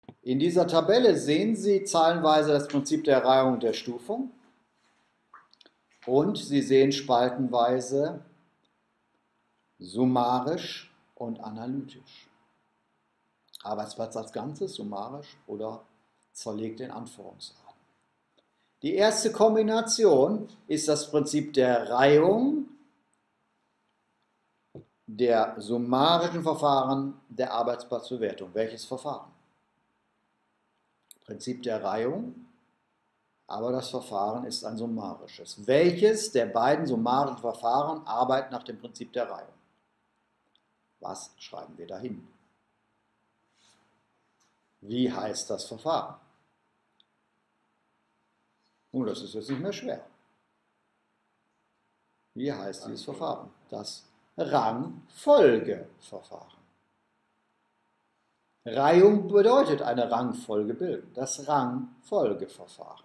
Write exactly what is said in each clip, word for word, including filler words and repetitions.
In dieser Tabelle sehen Sie zahlenweise das Prinzip der Reihung und der Stufung und Sie sehen spaltenweise summarisch und analytisch. Arbeitsplatz als Ganzes, summarisch oder zerlegt in Anforderungsarten. Die erste Kombination ist das Prinzip der Reihung der summarischen Verfahren der Arbeitsplatzbewertung. Welches Verfahren? Prinzip der Reihung, aber das Verfahren ist ein summarisches. Welches der beiden summarischen Verfahren arbeitet nach dem Prinzip der Reihung? Was schreiben wir dahin? Wie heißt das Verfahren? Nun, das ist jetzt nicht mehr schwer. Wie heißt dieses Verfahren? Das Rangfolgeverfahren. Reihung bedeutet eine Rangfolge bilden, das Rangfolgeverfahren.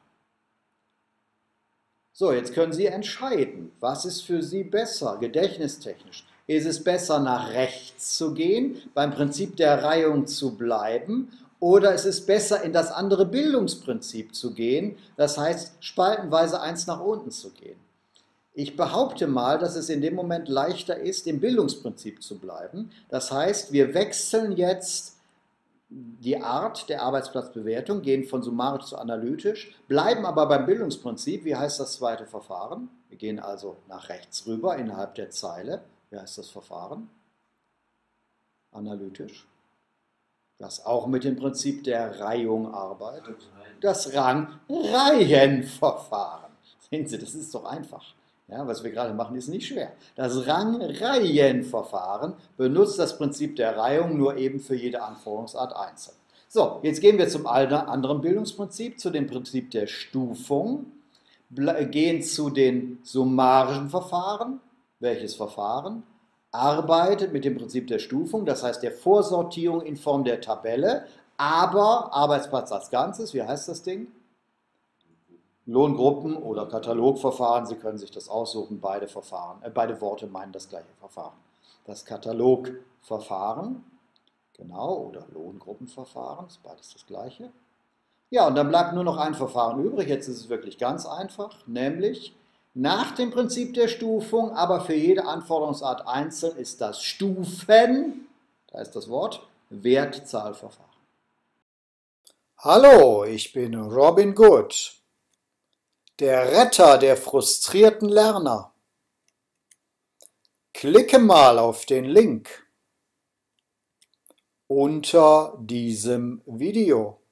So, jetzt können Sie entscheiden, was ist für Sie besser, gedächtnistechnisch. Ist es besser, nach rechts zu gehen, beim Prinzip der Reihung zu bleiben, oder ist es besser, in das andere Bildungsprinzip zu gehen, das heißt, spaltenweise eins nach unten zu gehen? Ich behaupte mal, dass es in dem Moment leichter ist, im Bildungsprinzip zu bleiben. Das heißt, wir wechseln jetzt die Art der Arbeitsplatzbewertung, gehen von summarisch zu analytisch, bleiben aber beim Bildungsprinzip. Wie heißt das zweite Verfahren? Wir gehen also nach rechts rüber innerhalb der Zeile. Wie heißt das Verfahren? Analytisch. Das auch mit dem Prinzip der Reihung arbeitet. Das Rangreihenverfahren. Sehen Sie, das ist doch einfach. Ja, was wir gerade machen, ist nicht schwer. Das Rangreihenverfahren benutzt das Prinzip der Reihung nur eben für jede Anforderungsart einzeln. So, jetzt gehen wir zum anderen Bildungsprinzip, zu dem Prinzip der Stufung, gehen zu den summarischen Verfahren. Welches Verfahren? Arbeitet mit dem Prinzip der Stufung, das heißt der Vorsortierung in Form der Tabelle, aber Arbeitsplatz als Ganzes. Wie heißt das Ding? Lohngruppen- oder Katalogverfahren, Sie können sich das aussuchen, beide Verfahren, äh, beide Worte meinen das gleiche Verfahren. Das Katalogverfahren, genau, oder Lohngruppenverfahren, ist beides das gleiche. Ja, und dann bleibt nur noch ein Verfahren übrig, jetzt ist es wirklich ganz einfach, nämlich nach dem Prinzip der Stufung, aber für jede Anforderungsart einzeln ist das Stufen, da ist das Wort, Wertzahlverfahren. Hallo, ich bin Robin Good. Der Retter der frustrierten Lerner. Klicke mal auf den Link unter diesem Video.